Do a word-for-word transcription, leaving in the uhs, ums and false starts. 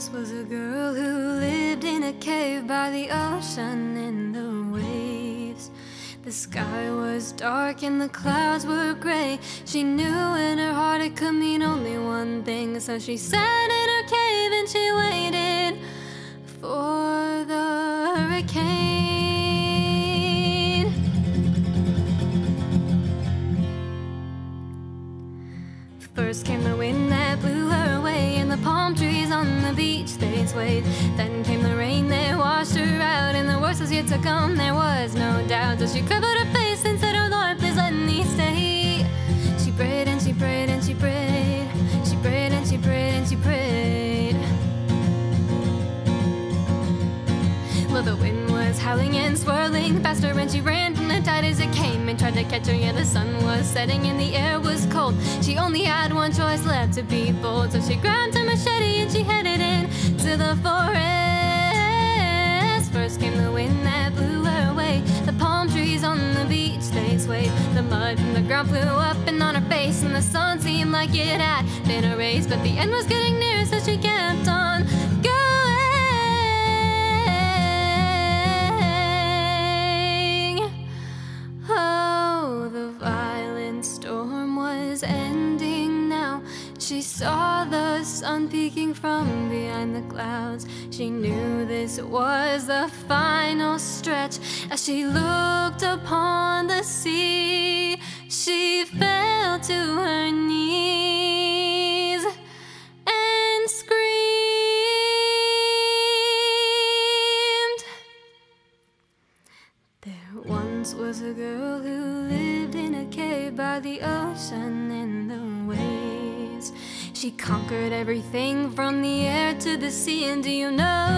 once was a girl who lived in a cave by the ocean in the waves. The sky was dark and the clouds were gray. She knew in her heart it could mean only one thing. So she sat in her cave and she waited for the hurricane. First came the wind that blew her away, and the palm trees on the beach they swayed. Then came the rain that washed her out, and the worst was yet to come, there was no doubt. So she covered her face and said, "Oh Lord, please let me stay." She prayed and she prayed and she prayed. She prayed and she prayed and she prayed. Well, the wind was howling and swirling past her, and she ran from the tide as it came and tried to catch her. Yeah, the sun was setting and the air was cold. She only had one choice left, to be bold. So she grabbed her machete and she headed in to the forest. First came the wind that blew her away. The palm trees on the beach they swayed. The mud from the ground flew up and on her face, and the sun seemed like it had been erased. But the end was getting near, so she kept on going. Ending now. She saw the sun peeking from behind the clouds. She knew this was the final stretch. As she looked upon the sea, she fell to her knees and screamed. There once was a girl who lived in a cave by the ocean in the waves. She conquered everything from the air to the sea, and do you know